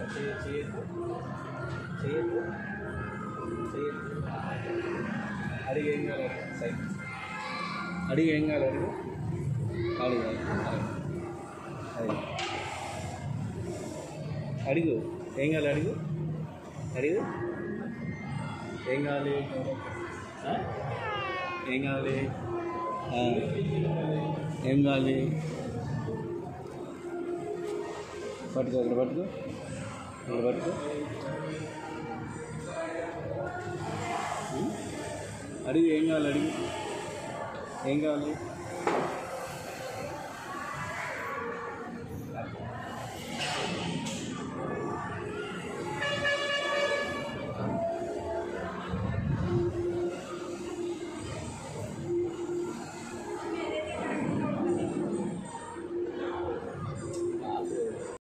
చేయొద్దు చేయొద్దు చేయొద్దు. అడిగి ఏం కావాలి సైడ్ అడిగి ఏం కావాలి అడుగు అడుగు అడుగు ఏం కావాలి అడుగు అడుగు ఏం కావాలి ఏం కావాలి ఏం కావాలి పట్టుకో ఇక్కడ పట్టుకో ఇక్కడ పట్టుకో అడుగు ఏం కావాలి అడుగు ఏం కావాలి